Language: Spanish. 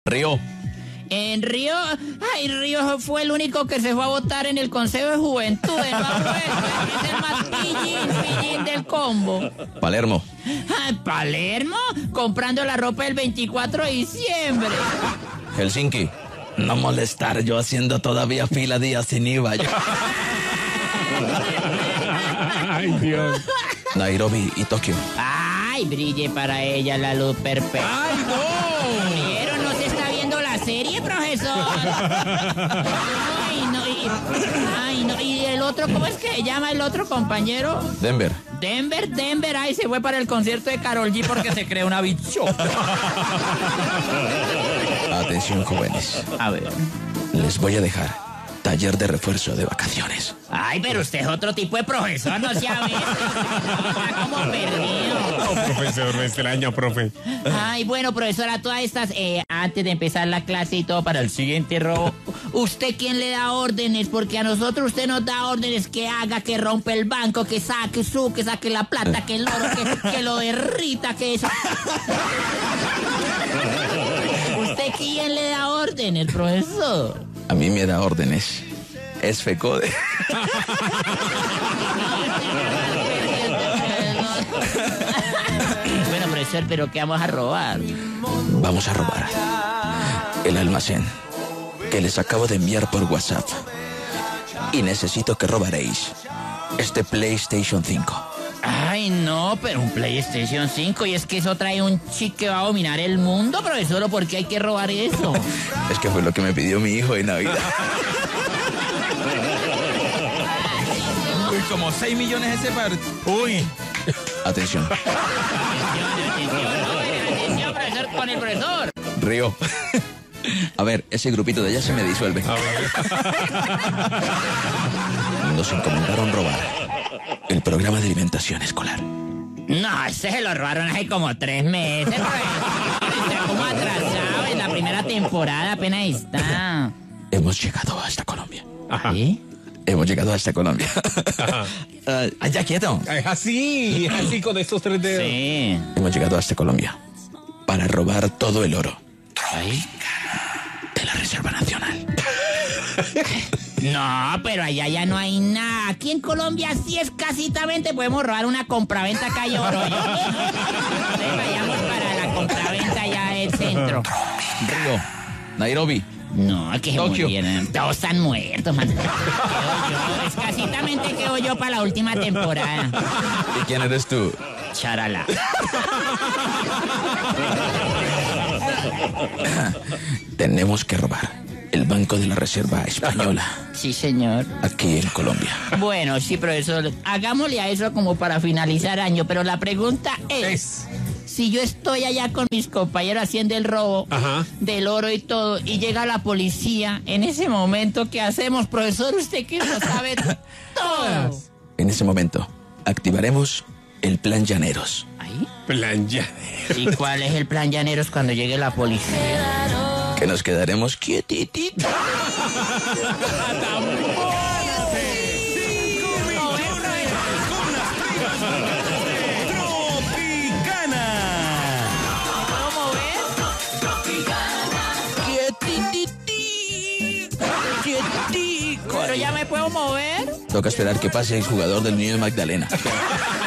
Río. En Río, Río fue el único que se fue a votar en el Consejo de Juventud. Es el más pillín del combo. Palermo. Palermo, comprando la ropa el 24 de diciembre. Helsinki. No molestar, yo haciendo todavía fila días sin IVA. Ay, Dios. Nairobi y Tokio. Ay, brille para ella la luz perfecta. ¡Ay, no! ¿Vieron? ¿No se está viendo la serie, profesor? Ay, no. ¿Y el otro, cómo es que se llama el otro compañero? Denver. Denver, ay, se fue para el concierto de Karol G porque se cree una bichota. Atención, jóvenes. A ver. Les voy a dejar taller de refuerzo de vacaciones. Ay, pero usted es otro tipo de profesor, no se ha visto. Está como perdido. No, profesor, me extraña, profe. Ay, bueno, profesora, todas estas, antes de empezar la clase y todo para el siguiente robo, ¿usted quién le da órdenes? Porque a nosotros usted nos da órdenes que haga, que rompe el banco, que saque que saque la plata, que el oro, que lo derrita, que eso. ¿Usted quién le da órdenes, profesor? A mí me da órdenes. Es FECODE. Bueno, profesor, ¿pero qué vamos a robar? Vamos a robar el almacén que les acabo de enviar por WhatsApp. Y necesito que robaréis este PlayStation 5. Ay, no, pero un PlayStation 5, y es que eso trae un chip que va a dominar el mundo, profesor, ¿por qué hay que robar eso? Es que fue lo que me pidió mi hijo en Navidad. Uy, como 6 millones ese par. Uy. Atención. Atención, profesor, con el profesor. Río. A ver, ese grupito de allá se me disuelve. Nos encomendaron robar el programa de alimentación escolar. No, ese se lo robaron hace como 3 meses, profesor. Está como atrasado en la primera temporada, apenas está. Hemos llegado hasta Colombia. Ajá. ¿Sí? Hemos llegado hasta Colombia. Allá quieto. Es así con estos 3 dedos. Sí. Hemos llegado hasta Colombia para robar todo el oro ¿Ahí? de la Reserva Nacional. No, pero allá ya no hay nada. Aquí en Colombia sí escasitamente podemos robar una compraventa acá y oro. Entonces vayamos para la compraventa allá del centro. Río. Nairobi. No, que se Tokio. murieron. Todos están muertos, man. Escasitamente quedo yo para la última temporada. ¿Y quién eres tú? Charala. Tenemos que robar el Banco de la Reserva Española Sí, señor. aquí en Colombia. Bueno, sí, profesor. Hagámosle a eso como para finalizar año. Pero la pregunta es... Si yo estoy allá con mis compañeros haciendo el robo del oro y todo, y llega la policía, en ese momento, ¿qué hacemos, profesor? Usted que lo sabe todo. En ese momento, activaremos el Plan Llaneros. ¿Ahí? Plan ya. ¿Y cuál es el plan Llaneros cuando llegue la policía? Que nos quedaremos quietititos. ¿Cómo ves? ¿Pero ya me puedo mover? Toca esperar que pase el jugador del Unión Magdalena.